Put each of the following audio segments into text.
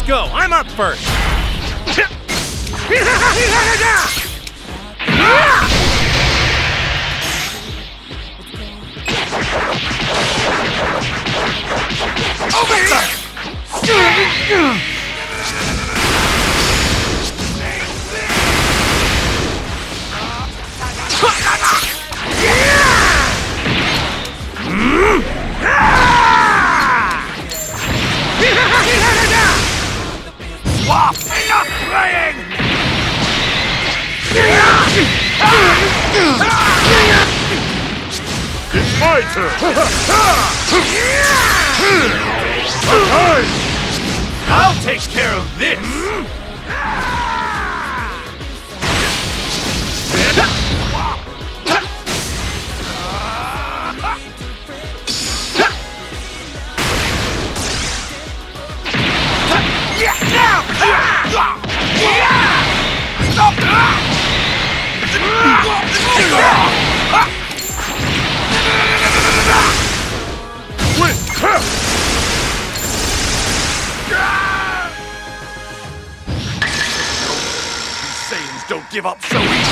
Let's go! I'm up first! Over here! Swap! Enough playing! It's my turn! I'll take care of this! Saiyans don't give up so easy.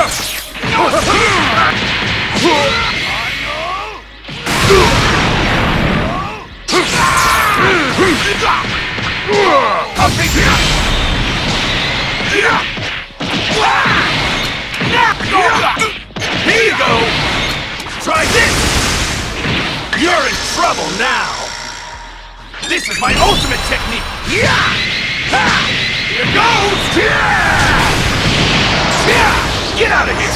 Here you go! Try this! You're in trouble now! This is my ultimate technique! Here goes! Get out of here!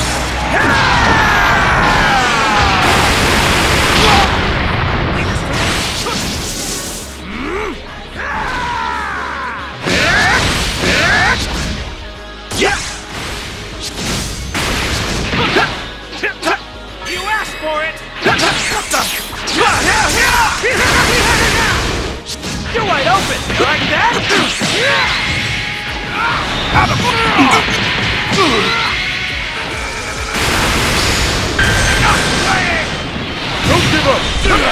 You asked for it! You're wide open! You like that? Don't give up!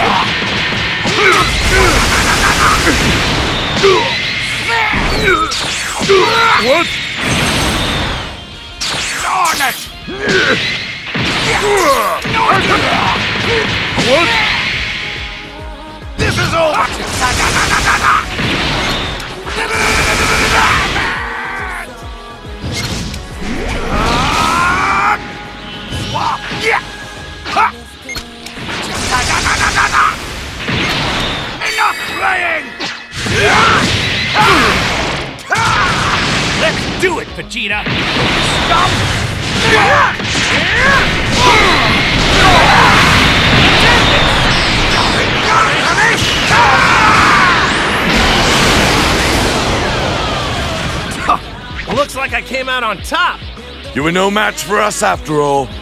What? Darn it! What? This is over! Swap! Enough playing! Let's do it, Vegeta! Stop! Looks like I came out on top! You were no match for us after all.